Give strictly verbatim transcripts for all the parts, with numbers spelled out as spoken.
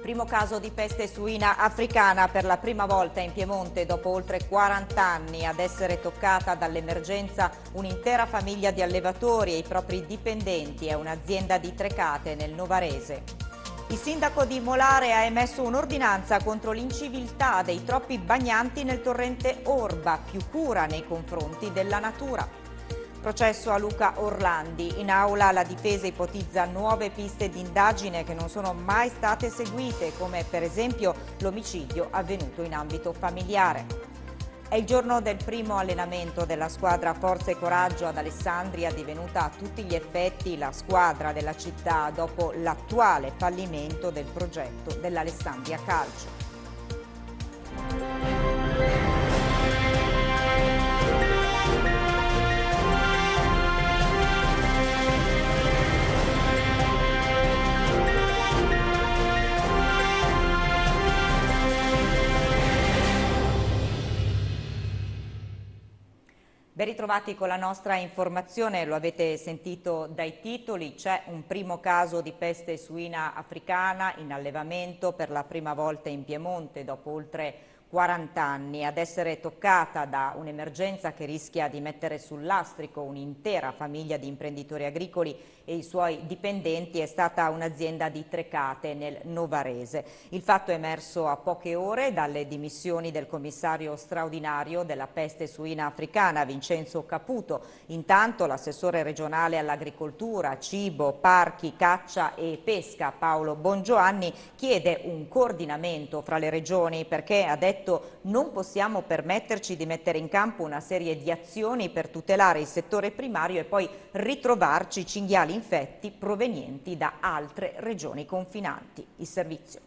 Primo caso di peste suina africana per la prima volta in Piemonte dopo oltre quaranta anni. Ad essere toccata dall'emergenza un'intera famiglia di allevatori e i propri dipendenti. È un'azienda di Trecate nel Novarese. Il sindaco di Molare ha emesso un'ordinanza contro l'inciviltà dei troppi bagnanti nel torrente Orba, più cura nei confronti della natura. Processo a Luca Orlandi. In aula la difesa ipotizza nuove piste di indagine che non sono mai state seguite, come per esempio l'omicidio avvenuto in ambito familiare. È il giorno del primo allenamento della squadra Forza e Coraggio ad Alessandria, divenuta a tutti gli effetti la squadra della città dopo l'attuale fallimento del progetto dell'Alessandria Calcio. Ben ritrovati con la nostra informazione, lo avete sentito dai titoli, c'è un primo caso di peste suina africana in allevamento per la prima volta in Piemonte dopo oltre quaranta anni. Ad essere toccata da un'emergenza che rischia di mettere sul lastrico un'intera famiglia di imprenditori agricoli e i suoi dipendenti è stata un'azienda di Trecate nel Novarese. Il fatto è emerso a poche ore dalle dimissioni del commissario straordinario della peste suina africana Vincenzo Caputo. Intanto l'assessore regionale all'agricoltura, cibo, parchi, caccia e pesca Paolo Bongiovanni chiede un coordinamento fra le regioni perché ha detto non possiamo permetterci di mettere in campo una serie di azioni per tutelare il settore primario e poi ritrovarci cinghiali infetti provenienti da altre regioni confinanti. Il servizio.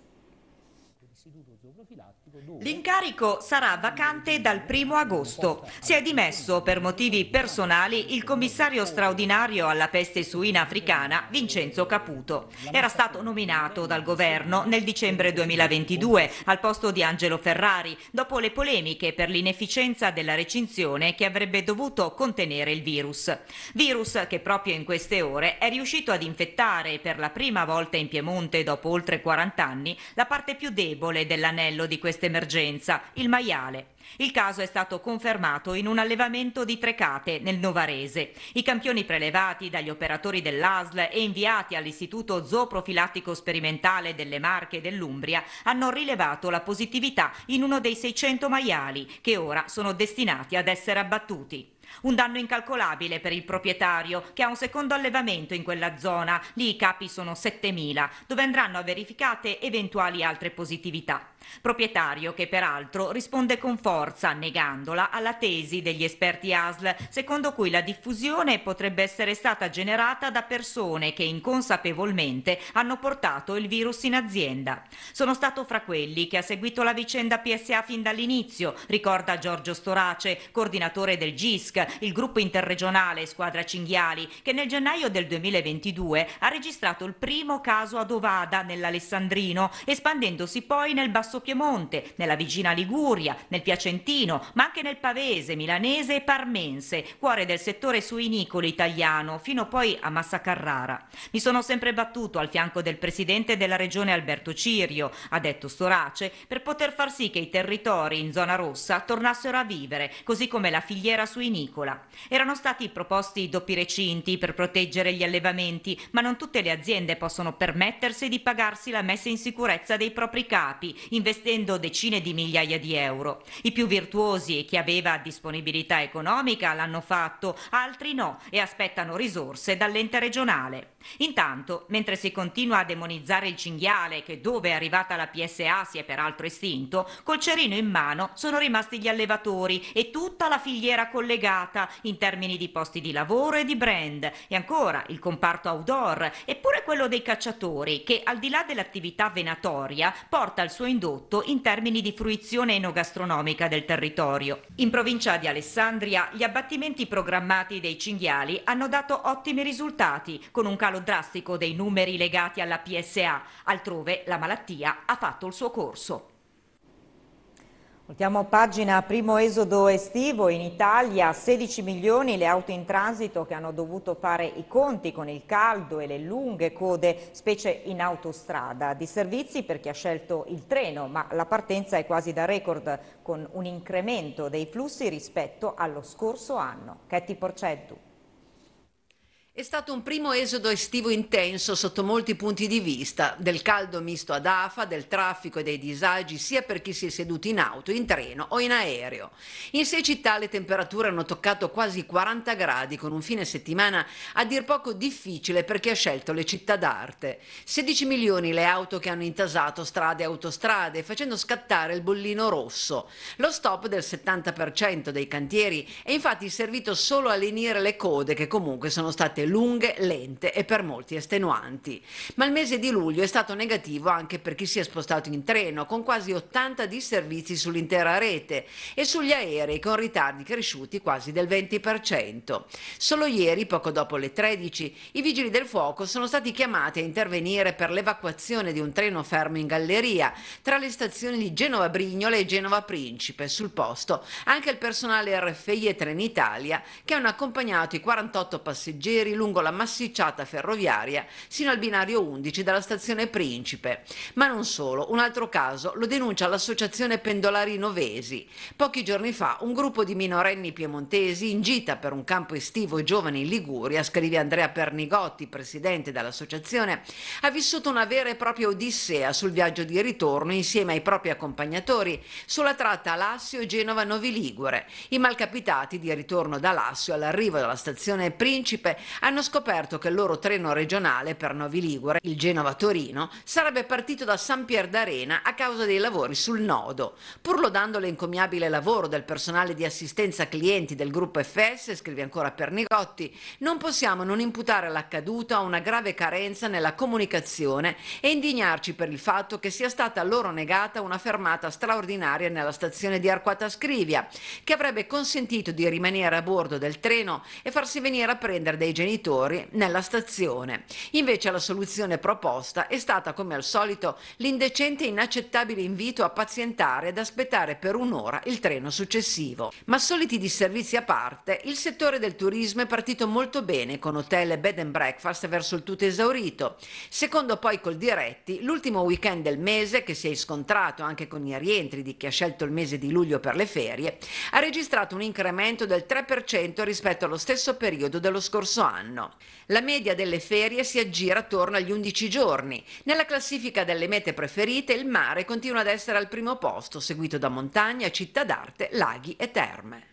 L'incarico sarà vacante dal primo agosto. Si è dimesso per motivi personali il commissario straordinario alla peste suina africana Vincenzo Caputo. Era stato nominato dal governo nel dicembre duemilaventidue al posto di Angelo Ferrari dopo le polemiche per l'inefficienza della recinzione che avrebbe dovuto contenere il virus. Virus che proprio in queste ore è riuscito ad infettare per la prima volta in Piemonte dopo oltre quaranta anni la parte più debole dell'anello di questa emergenza, il maiale. Il caso è stato confermato in un allevamento di Trecate nel Novarese. I campioni prelevati dagli operatori dell'A S L e inviati all'Istituto Zooprofilattico Sperimentale delle Marche e dell'Umbria hanno rilevato la positività in uno dei seicento maiali che ora sono destinati ad essere abbattuti. Un danno incalcolabile per il proprietario che ha un secondo allevamento in quella zona, lì i capi sono settemila, dove andranno verificate eventuali altre positività. Proprietario che peraltro risponde con forza, negandola, alla tesi degli esperti A S L, secondo cui la diffusione potrebbe essere stata generata da persone che inconsapevolmente hanno portato il virus in azienda. Sono stato fra quelli che ha seguito la vicenda P S A fin dall'inizio, ricorda Giorgio Storace, coordinatore del G I S C, il gruppo interregionale Squadra Cinghiali, che nel gennaio del duemilaventidue ha registrato il primo caso ad Ovada nell'Alessandrino, espandendosi poi nel Basso Piemonte, nella vicina Liguria, nel Piacentino, ma anche nel Pavese, Milanese e Parmense, cuore del settore suinicolo italiano, fino poi a Massa Carrara. Mi sono sempre battuto al fianco del presidente della regione Alberto Cirio, ha detto Storace, per poter far sì che i territori in zona rossa tornassero a vivere, così come la filiera suinicola. Erano stati proposti doppi recinti per proteggere gli allevamenti, ma non tutte le aziende possono permettersi di pagarsi la messa in sicurezza dei propri capi, investendo decine di migliaia di euro. I più virtuosi e chi aveva disponibilità economica l'hanno fatto, altri no e aspettano risorse dall'ente regionale. Intanto, mentre si continua a demonizzare il cinghiale, che dove è arrivata la P S A si è peraltro estinto, col cerino in mano sono rimasti gli allevatori e tutta la filiera collegata in termini di posti di lavoro e di brand, e ancora il comparto outdoor, eppure quello dei cacciatori, che al di là dell'attività venatoria porta il suo indotto in termini di fruizione enogastronomica del territorio. In provincia di Alessandria gli abbattimenti programmati dei cinghiali hanno dato ottimi risultati, con un calo drastico dei numeri legati alla P S A. Altrove la malattia ha fatto il suo corso. Ultiamo pagina, primo esodo estivo in Italia, sedici milioni le auto in transito che hanno dovuto fare i conti con il caldo e le lunghe code, specie in autostrada. Disservizi per chi ha scelto il treno, ma la partenza è quasi da record, con un incremento dei flussi rispetto allo scorso anno. Ketty Porceddu. È stato un primo esodo estivo intenso sotto molti punti di vista, del caldo misto ad afa, del traffico e dei disagi sia per chi si è seduto in auto, in treno o in aereo. In sei città le temperature hanno toccato quasi quaranta gradi, con un fine settimana a dir poco difficile per chi ha scelto le città d'arte. sedici milioni le auto che hanno intasato strade e autostrade, facendo scattare il bollino rosso. Lo stop del settanta per cento dei cantieri è infatti servito solo a lenire le code, che comunque sono state lunghe, lente e per molti estenuanti. Ma il mese di luglio è stato negativo anche per chi si è spostato in treno, con quasi ottanta disservizi sull'intera rete, e sugli aerei con ritardi cresciuti quasi del venti per cento. Solo ieri, poco dopo le tredici, i vigili del fuoco sono stati chiamati a intervenire per l'evacuazione di un treno fermo in galleria tra le stazioni di Genova Brignola e Genova Principe. Sul posto anche il personale R F I e Trenitalia, che hanno accompagnato i quarantotto passeggeri lungo la massicciata ferroviaria sino al binario undici della stazione Principe. Ma non solo, un altro caso lo denuncia l'associazione Pendolari Novesi. Pochi giorni fa un gruppo di minorenni piemontesi in gita per un campo estivo giovani in Liguria, scrive Andrea Pernigotti, presidente dell'associazione, ha vissuto una vera e propria odissea sul viaggio di ritorno insieme ai propri accompagnatori sulla tratta Alassio e Genova Novi Ligure. I malcapitati di ritorno da Alassio all'arrivo della stazione Principe hanno scoperto che il loro treno regionale per Novi Ligure, il Genova-Torino, sarebbe partito da San Pier d'Arena a causa dei lavori sul nodo. Pur lodando l'encomiabile lavoro del personale di assistenza clienti del gruppo F S, scrive ancora Pernigotti, non possiamo non imputare l'accaduto a una grave carenza nella comunicazione e indignarci per il fatto che sia stata loro negata una fermata straordinaria nella stazione di Arquata Scrivia, che avrebbe consentito di rimanere a bordo del treno e farsi venire a prendere dei genitori nella stazione. Invece la soluzione proposta è stata, come al solito, l'indecente e inaccettabile invito a pazientare ed aspettare per un'ora il treno successivo. Ma soliti disservizi a parte, il settore del turismo è partito molto bene, con hotel e bed and breakfast verso il tutto esaurito. Secondo poi Coldiretti, l'ultimo weekend del mese, che si è scontrato anche con i rientri di chi ha scelto il mese di luglio per le ferie, ha registrato un incremento del tre per cento rispetto allo stesso periodo dello scorso anno. La media delle ferie si aggira attorno agli undici giorni. Nella classifica delle mete preferite il mare continua ad essere al primo posto, seguito da montagna, città d'arte, laghi e terme.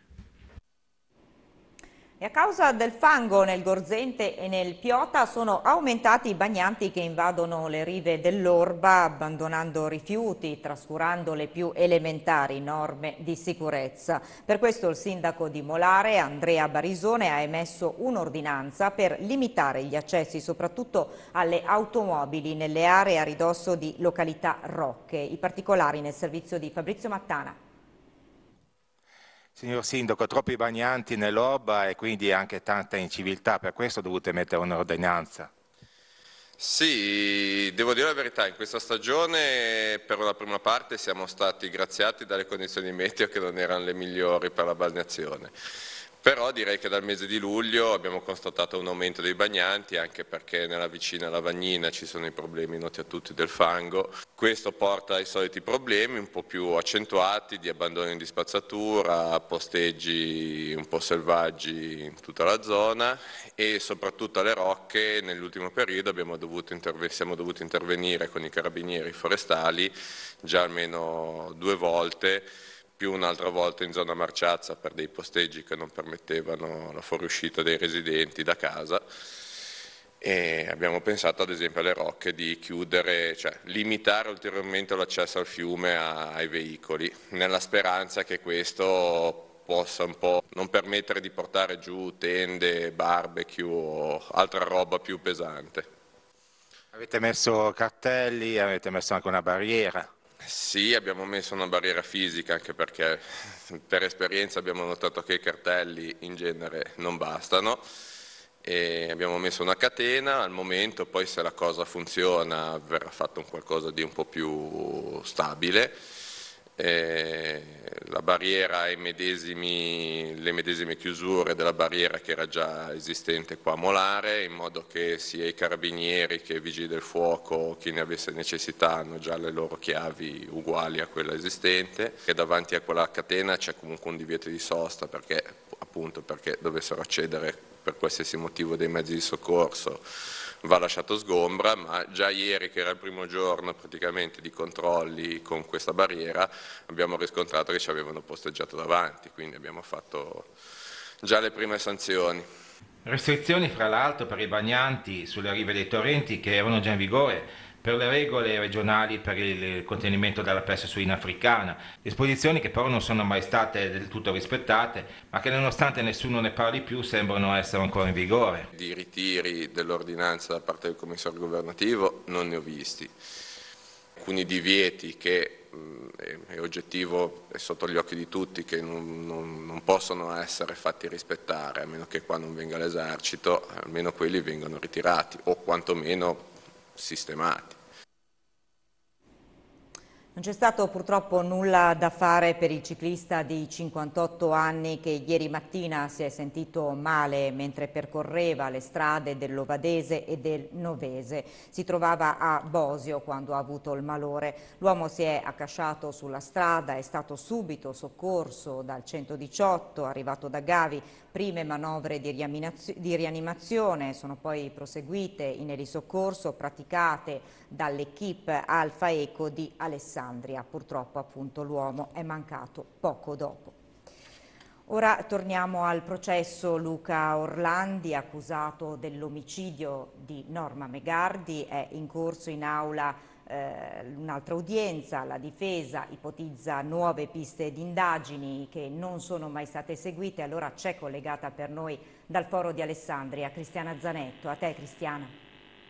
E a causa del fango nel Gorzente e nel Piota sono aumentati i bagnanti che invadono le rive dell'Orba, abbandonando rifiuti, trascurando le più elementari norme di sicurezza. Per questo il sindaco di Molare, Andrea Barisone, ha emesso un'ordinanza per limitare gli accessi soprattutto alle automobili nelle aree a ridosso di località Rocche. I particolari nel servizio di Fabrizio Mattana. Signor Sindaco, troppi bagnanti nell'Orba e quindi anche tanta inciviltà, per questo dovete mettere un'ordinanza. Sì, devo dire la verità, in questa stagione per una prima parte siamo stati graziati dalle condizioni meteo che non erano le migliori per la balneazione. Però direi che dal mese di luglio abbiamo constatato un aumento dei bagnanti, anche perché nella vicina Lavagnina ci sono i problemi noti a tutti del fango. Questo porta ai soliti problemi un po' più accentuati di abbandono di spazzatura, posteggi un po' selvaggi in tutta la zona e soprattutto alle Rocche nell'ultimo periodo abbiamo dovuto siamo dovuti intervenire con i carabinieri forestali già almeno due volte, più un'altra volta in zona Marciazza per dei posteggi che non permettevano la fuoriuscita dei residenti da casa, e abbiamo pensato ad esempio alle Rocche di chiudere, cioè limitare ulteriormente l'accesso al fiume a, ai veicoli, nella speranza che questo possa un po' non permettere di portare giù tende, barbecue o altra roba più pesante. Avete messo cartelli, avete messo anche una barriera? Sì, abbiamo messo una barriera fisica, anche perché per esperienza abbiamo notato che i cartelli in genere non bastano, e abbiamo messo una catena al momento, poi se la cosa funziona verrà fatto un qualcosa di un po' più stabile. eh, la barriera ai medesimi, le medesime chiusure della barriera che era già esistente qua a Molare, in modo che sia i carabinieri che i vigili del fuoco, chi ne avesse necessità, hanno già le loro chiavi uguali a quella esistente, e davanti a quella catena c'è comunque un divieto di sosta, perché appunto perché dovessero accedere per qualsiasi motivo dei mezzi di soccorso va lasciato sgombra, ma già ieri, che era il primo giorno praticamente di controlli con questa barriera, abbiamo riscontrato che ci avevano posteggiato davanti, quindi abbiamo fatto già le prime sanzioni. Restrizioni fra l'altro per i bagnanti sulle rive dei torrenti che erano già in vigore per le regole regionali per il contenimento della peste suina africana, disposizioni che però non sono mai state del tutto rispettate, ma che nonostante nessuno ne parli più sembrano essere ancora in vigore. Di ritiri dell'ordinanza da parte del commissario governativo non ne ho visti. Alcuni divieti che mh, è oggettivo, è sotto gli occhi di tutti, che non, non, non possono essere fatti rispettare, a meno che qua non venga l'esercito, almeno quelli vengono ritirati o quantomeno sistemati. Non c'è stato purtroppo nulla da fare per il ciclista di cinquantotto anni che ieri mattina si è sentito male mentre percorreva le strade dell'Ovadese e del Novese. Si trovava a Bosio quando ha avuto il malore. L'uomo si è accasciato sulla strada, è stato subito soccorso dal centodiciotto, arrivato da Gavi. Prime manovre di rianimazione sono poi proseguite in elisoccorso praticate dall'equipe Alfa Eco di Alessandria. Purtroppo appunto l'uomo è mancato poco dopo. Ora torniamo al processo Luca Orlandi, accusato dell'omicidio di Norma Megardi. È in corso in aula eh, un'altra udienza. La difesa ipotizza nuove piste di indagini che non sono mai state eseguite. Allora c'è collegata per noi dal Foro di Alessandria Cristiana Zanetto. A te, Cristiana.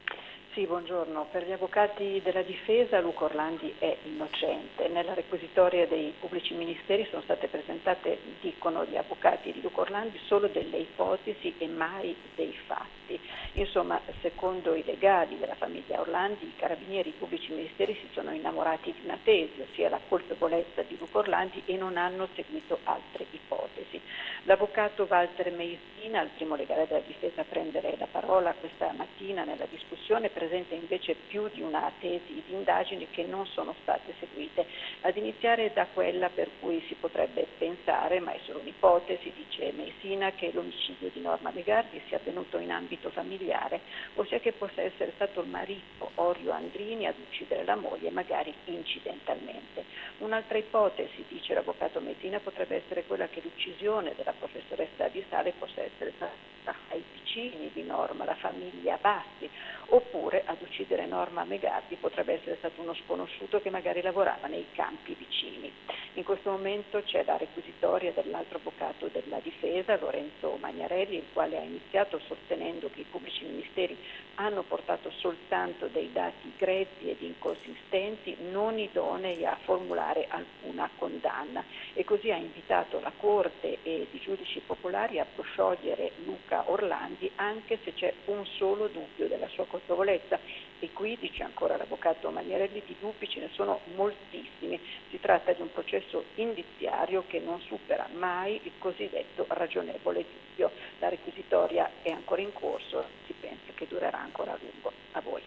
Sì, buongiorno. Per gli avvocati della difesa Luca Orlandi è innocente. Nella requisitoria dei pubblici ministeri sono state presentate, dicono gli avvocati di Luca Orlandi, solo delle ipotesi e mai dei fatti. Insomma, secondo i legali della famiglia Orlandi, i carabinieri e i pubblici ministeri si sono innamorati di una tesi, ossia la colpevolezza di Luca Orlandi, e non hanno seguito altre ipotesi. L'avvocato Walter Meissina, il primo legale della difesa a prendere la parola questa mattina nella discussione, presenta invece più di una tesi di indagini che non sono state seguite, ad iniziare da quella per cui si potrebbe pensare, ma è solo un'ipotesi, dice Meissina, che l'omicidio di Norma Megardi sia avvenuto in ambito familiare, ossia che possa essere stato il marito Orio Andrini ad uccidere la moglie, magari incidentalmente. Un'altra ipotesi, dice l'avvocato Meissina, potrebbe essere quella che l'uccisione della professoressa Di Sale possa essere stata ai vicini di Norma, la famiglia Bassi, oppure ad uccidere Norma Megardi potrebbe essere stato uno sconosciuto che magari lavorava nei campi vicini. In questo momento c'è la requisitoria dell'altro avvocato della difesa, Lorenzo Magnarelli, il quale ha iniziato sostenendo che i pubblici ministeri hanno portato soltanto dei dati grezzi ed inconsistenti, non idonei a formulare alcuna condanna, e così ha invitato la Corte e i giudici popolari a prosciogliere Luca Orlandi anche se c'è un solo dubbio della sua colpevolezza. E qui, dice ancora l'avvocato Magnarelli, di dubbi ce ne sono moltissimi. Si tratta di un processo indiziario che non supera mai il cosiddetto ragionevole dubbio. La requisitoria è ancora in corso, si pensa che durerà ancora a lungo. A voi.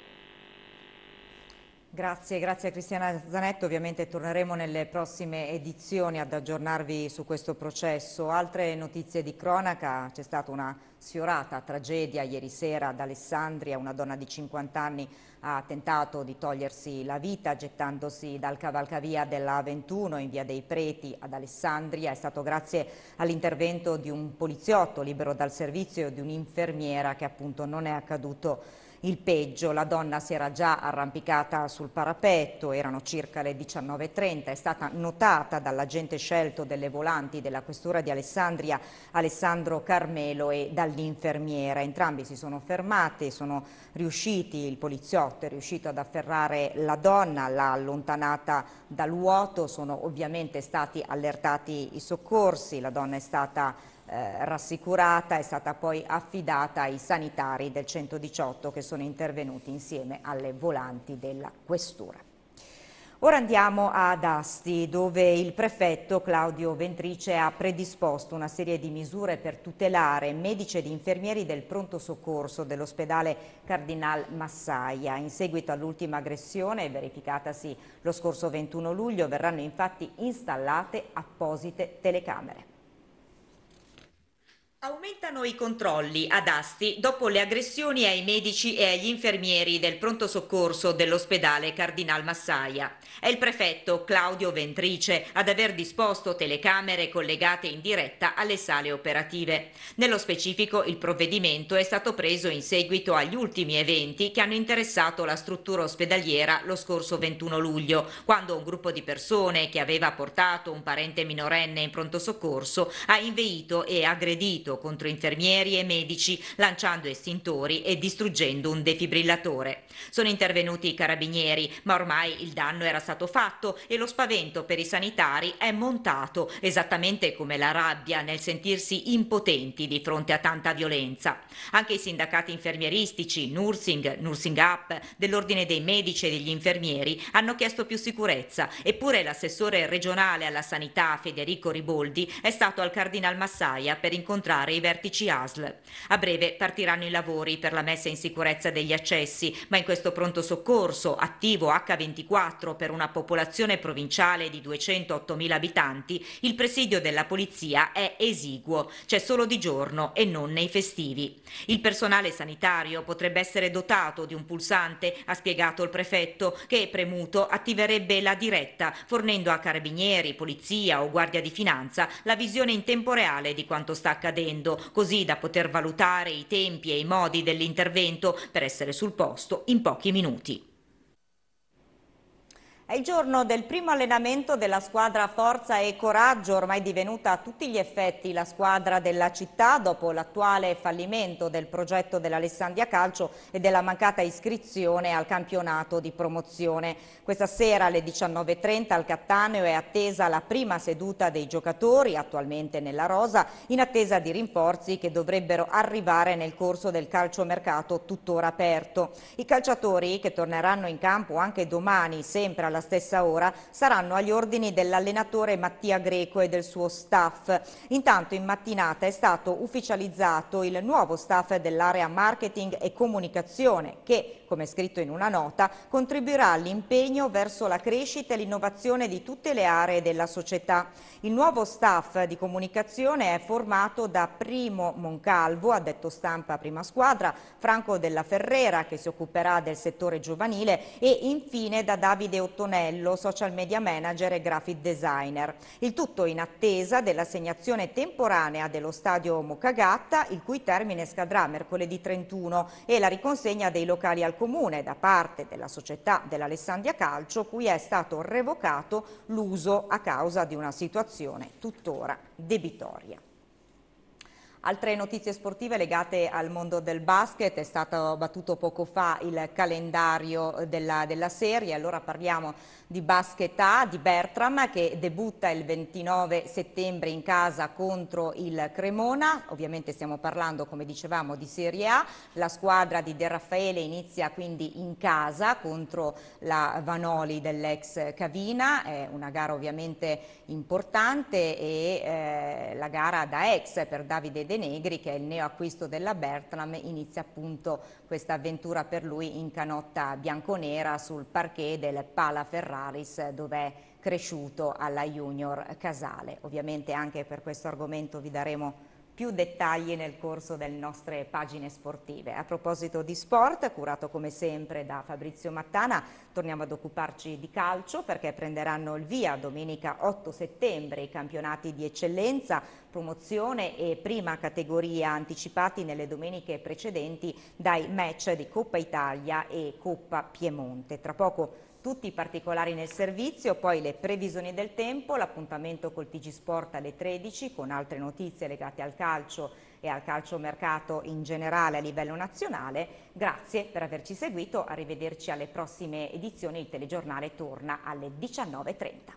Grazie, grazie a Cristiana Zanetto. Ovviamente torneremo nelle prossime edizioni ad aggiornarvi su questo processo. Altre notizie di cronaca: c'è stata una sfiorata tragedia ieri sera ad Alessandria. Una donna di cinquanta anni ha tentato di togliersi la vita gettandosi dal cavalcavia della A ventuno in via dei Preti ad Alessandria. È stato grazie all'intervento di un poliziotto libero dal servizio e di un'infermiera che appunto non è accaduto il peggio. La donna si era già arrampicata sul parapetto, erano circa le diciannove e trenta, è stata notata dall'agente scelto delle volanti della questura di Alessandria, Alessandro Carmelo, e dall'infermiera. Entrambi si sono fermati, sono riusciti, il poliziotto è riuscito ad afferrare la donna, l'ha allontanata dal vuoto, sono ovviamente stati allertati i soccorsi, la donna è stata Eh, rassicurata, è stata poi affidata ai sanitari del centodiciotto che sono intervenuti insieme alle volanti della questura. Ora andiamo ad Asti, dove il prefetto Claudio Ventrice ha predisposto una serie di misure per tutelare medici ed infermieri del pronto soccorso dell'ospedale Cardinal Massaia. In seguito all'ultima aggressione verificatasi lo scorso ventuno luglio verranno infatti installate apposite telecamere. Aumentano i controlli ad Asti dopo le aggressioni ai medici e agli infermieri del pronto soccorso dell'ospedale Cardinal Massaia. È il prefetto Claudio Ventrice ad aver disposto telecamere collegate in diretta alle sale operative. Nello specifico il provvedimento è stato preso in seguito agli ultimi eventi che hanno interessato la struttura ospedaliera lo scorso ventuno luglio, quando un gruppo di persone che aveva portato un parente minorenne in pronto soccorso ha inveito e aggredito contro infermieri e medici, lanciando estintori e distruggendo un defibrillatore. Sono intervenuti i carabinieri, ma ormai il danno era stato fatto e lo spavento per i sanitari è montato, esattamente come la rabbia nel sentirsi impotenti di fronte a tanta violenza. Anche i sindacati infermieristici, Nursing, Nursing Up, dell'Ordine dei Medici e degli Infermieri hanno chiesto più sicurezza, eppure l'assessore regionale alla sanità Federico Riboldi è stato al Cardinal Massaia per incontrare i vertici A S L. A breve partiranno i lavori per la messa in sicurezza degli accessi, ma in questo pronto soccorso attivo acca ventiquattro per una popolazione provinciale di duecentoottomila abitanti, il presidio della polizia è esiguo, c'è solo di giorno e non nei festivi. Il personale sanitario potrebbe essere dotato di un pulsante, ha spiegato il prefetto, che premuto attiverebbe la diretta, fornendo a carabinieri, polizia o guardia di finanza la visione in tempo reale di quanto sta accadendo, così da poter valutare i tempi e i modi dell'intervento per essere sul posto in pochi minuti. È il giorno del primo allenamento della squadra Forza e Coraggio, ormai divenuta a tutti gli effetti la squadra della città dopo l'attuale fallimento del progetto dell'Alessandria Calcio e della mancata iscrizione al campionato di promozione. Questa sera alle diciannove e trenta al Cattaneo è attesa la prima seduta dei giocatori, attualmente nella rosa, in attesa di rinforzi che dovrebbero arrivare nel corso del calciomercato tuttora aperto. I calciatori, che torneranno in campo anche domani, sempre alla stessa ora, saranno agli ordini dell'allenatore Mattia Greco e del suo staff. Intanto in mattinata è stato ufficializzato il nuovo staff dell'area marketing e comunicazione che, come scritto in una nota, contribuirà all'impegno verso la crescita e l'innovazione di tutte le aree della società. Il nuovo staff di comunicazione è formato da Primo Moncalvo, addetto stampa prima squadra, Franco Della Ferrera, che si occuperà del settore giovanile, e infine da Davide Ottonello, social media manager e graphic designer. Il tutto in attesa dell'assegnazione temporanea dello stadio Moccagatta, il cui termine scadrà mercoledì trentuno, e la riconsegna dei locali al comune da parte della società dell'Alessandria Calcio, cui è stato revocato l'uso a causa di una situazione tuttora debitoria. Altre notizie sportive legate al mondo del basket: è stato battuto poco fa il calendario della, della serie, allora parliamo di Basket A, di Bertram, che debutta il ventinove settembre in casa contro il Cremona. Ovviamente stiamo parlando, come dicevamo, di Serie A. La squadra di De Raffaele inizia quindi in casa contro la Vanoli dell'ex Cavina, è una gara ovviamente importante, e eh, la gara da ex per Davide De Negri, che è il neoacquisto della Bertram. Inizia appunto questa avventura per lui in canotta bianconera sul parquet del Pala Ferraris, dove è cresciuto alla Junior Casale. Ovviamente anche per questo argomento vi daremo più dettagli nel corso delle nostre pagine sportive. A proposito di sport, curato come sempre da Fabrizio Mattana, torniamo ad occuparci di calcio, perché prenderanno il via domenica otto settembre i campionati di eccellenza, promozione e prima categoria, anticipati nelle domeniche precedenti dai match di Coppa Italia e Coppa Piemonte. Tra poco tutti i particolari nel servizio, poi le previsioni del tempo, l'appuntamento col T G Sport alle tredici con altre notizie legate al calcio e al calciomercato in generale a livello nazionale. Grazie per averci seguito, arrivederci alle prossime edizioni. Il telegiornale torna alle diciannove e trenta.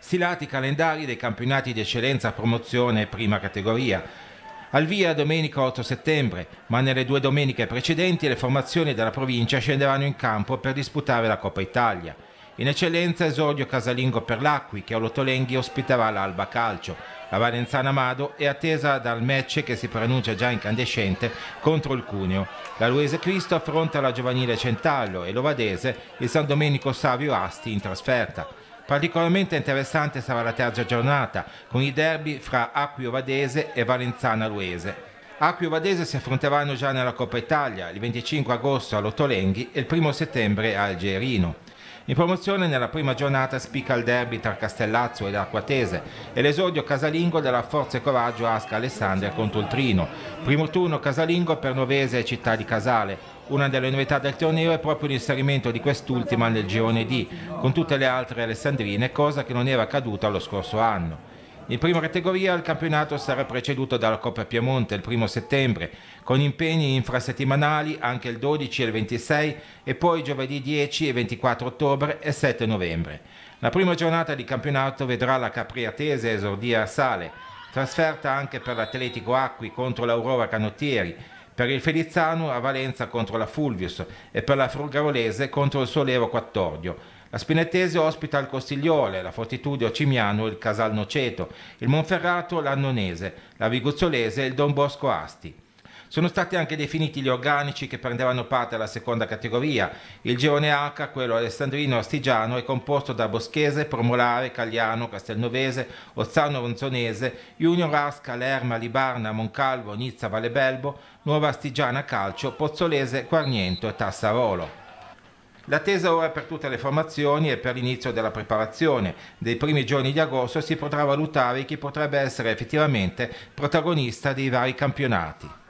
Stilati i calendari dei campionati di eccellenza, promozione e prima categoria. Al via domenica otto settembre, ma nelle due domeniche precedenti le formazioni della provincia scenderanno in campo per disputare la Coppa Italia. In eccellenza esordio casalingo per l'Acqui, che a Lottolenghi ospiterà l'Alba Calcio. La Valenzana Mado è attesa dal match che si preannuncia già incandescente contro il Cuneo. La Luese Cristo affronta la Giovanile Centallo e l'Ovadese il San Domenico Savio Asti in trasferta. Particolarmente interessante sarà la terza giornata, con i derby fra Acqui Ovadese e Valenzana Luese. Acqui e Ovadese si affronteranno già nella Coppa Italia, il venticinque agosto a Lottolenghi e il primo settembre a Algerino. In promozione nella prima giornata spicca il derby tra Castellazzo ed Acquatese e l'esordio casalingo della Forza e Coraggio Asca Alessandria contro il Trino. Primo turno casalingo per Novese e Città di Casale. Una delle novità del torneo è proprio l'inserimento di quest'ultima nel girone D, con tutte le altre alessandrine, cosa che non era accaduta lo scorso anno. In prima categoria il campionato sarà preceduto dalla Coppa Piemonte il primo settembre, con impegni infrasettimanali anche il dodici e il ventisei e poi giovedì dieci e ventiquattro ottobre e sette novembre. La prima giornata di campionato vedrà la Capriatese esordire a Sale, trasferta anche per l'Atletico Acqui contro l'Aurora Canottieri, per il Felizzano a Valenza contro la Fulvius e per la Frugarolese contro il Solevo Quattordio. La Spinettese ospita il Costigliole, la Fortitudo Cimiano il Casal Noceto, il Monferrato l'Annonese, la Viguzzolese il Don Bosco Asti. Sono stati anche definiti gli organici che prenderanno parte alla seconda categoria. Il girone H, quello alessandrino astigiano, è composto da Boschese, Promolare, Cagliano, Castelnovese, Ozzano Ronzonese, Junior Asca, Lerma, Libarna, Moncalvo, Nizza, Vallebelbo, Nuova Astigiana Calcio, Pozzolese, Quarniento e Tassarolo. L'attesa ora per tutte le formazioni e per l'inizio della preparazione. Dei primi giorni di agosto si potrà valutare chi potrebbe essere effettivamente protagonista dei vari campionati.